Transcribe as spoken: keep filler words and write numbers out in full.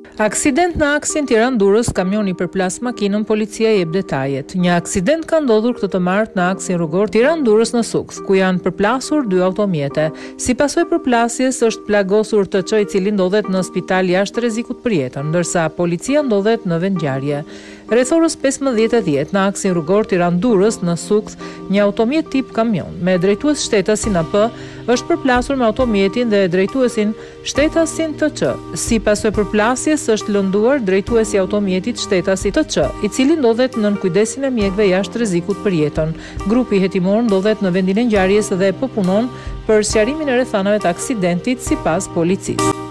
Aksident në aksin Tiranë-Durrës, kamioni përplas makinën, policia jep detajet. Një aksident ka ndodhur këtë të martë në aksin rrugor Tiranë-Durrës në Sukth, ku janë përplasur dy automjete. Si pasojë përplasjes është plagosur T Ç, i cili ndodhet në spital jashtë rrezikut për jetën, ndërsa policia ndodhet në vendngjarje. Rreth orës pesëmbëdhjetë e dhjetë në aksin rrugor Tiranë-Durrës në Sukth, një automjet tip kamion me drejtues shtetasin A P është përplasur me automjetin dhe drejtuesin shtetasin T Ç. Si pasojë përplasjes është lënduar drejtuesi i automjetit shtetasi T Ç, i cili ndodhet nën kujdesin e mjekëve jashtë rrezikut për jetën. Grupi hetimor ndodhet në vendin e ngjarjes dhe po punon për sqarimin e rrethanave të aksidentit sipas policisë.